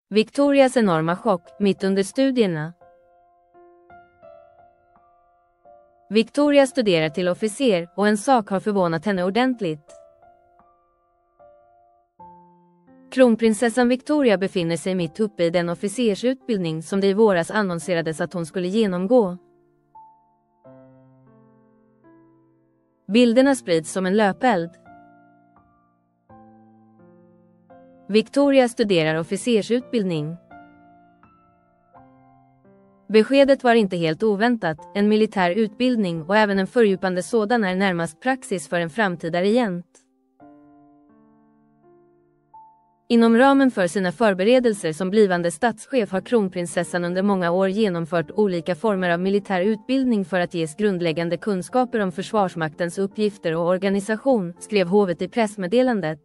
Victorias enorma chock mitt under studierna. Victoria studerar till officer och en sak har förvånat henne ordentligt. Kronprinsessan Victoria befinner sig mitt uppe i den officersutbildning som det i våras annonserades att hon skulle genomgå. Bilderna sprids som en löpeld. Victoria studerar officersutbildning. Beskedet var inte helt oväntat, en militär utbildning och även en fördjupande sådan är närmast praxis för en framtida regent. Inom ramen för sina förberedelser som blivande statschef har kronprinsessan under många år genomfört olika former av militär utbildning för att ges grundläggande kunskaper om försvarsmaktens uppgifter och organisation, skrev hovet i pressmeddelandet.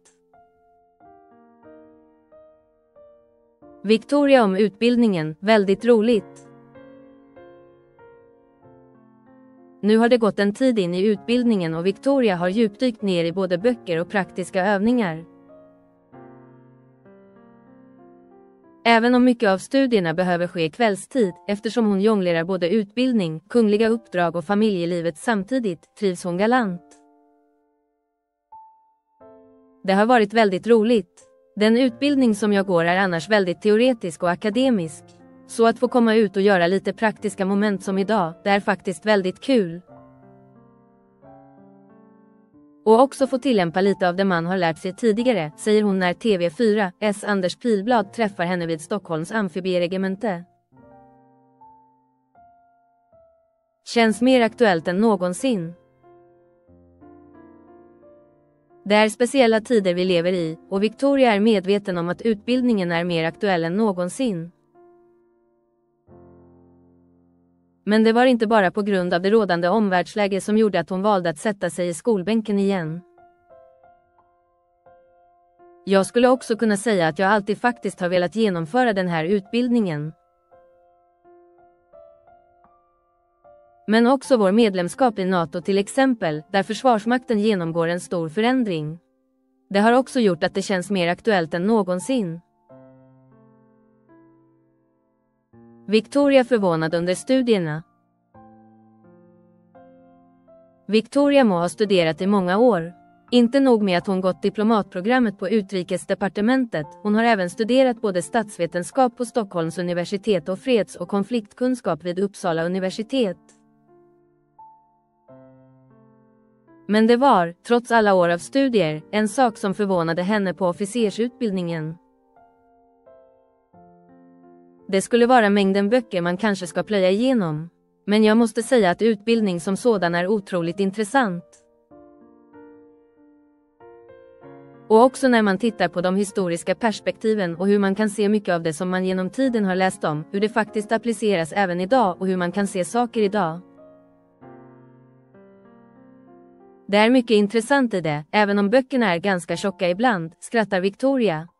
Victoria om utbildningen, väldigt roligt. Nu har det gått en tid in i utbildningen och Victoria har djupdykt ner i både böcker och praktiska övningar. Även om mycket av studierna behöver ske kvällstid, eftersom hon jonglerar både utbildning, kungliga uppdrag och familjelivet samtidigt, trivs hon galant. Det har varit väldigt roligt. Den utbildning som jag går är annars väldigt teoretisk och akademisk. Så att få komma ut och göra lite praktiska moment som idag, det är faktiskt väldigt kul. Och också få tillämpa lite av det man har lärt sig tidigare, säger hon när TV4:s Anders Pilblad träffar henne vid Stockholms amfibieregemente. Känns mer aktuellt än någonsin. Det är speciella tider vi lever i, och Victoria är medveten om att utbildningen är mer aktuell än någonsin. Men det var inte bara på grund av det rådande omvärldsläge som gjorde att hon valde att sätta sig i skolbänken igen. Jag skulle också kunna säga att jag alltid faktiskt har velat genomföra den här utbildningen. Men också vår medlemskap i NATO till exempel, där försvarsmakten genomgår en stor förändring. Det har också gjort att det känns mer aktuellt än någonsin. Victoria förvånad under studierna. Victoria må ha studerat i många år. Inte nog med att hon gått diplomatprogrammet på Utrikesdepartementet, hon har även studerat både statsvetenskap på Stockholms universitet och freds- och konfliktkunskap vid Uppsala universitet. Men det var, trots alla år av studier, en sak som förvånade henne på officersutbildningen. Det skulle vara mängden böcker man kanske ska plöja igenom. Men jag måste säga att utbildning som sådan är otroligt intressant. Och också när man tittar på de historiska perspektiven och hur man kan se mycket av det som man genom tiden har läst om, hur det faktiskt appliceras även idag och hur man kan se saker idag. Det är mycket intressant i det, även om böckerna är ganska tjocka ibland, skrattar Victoria.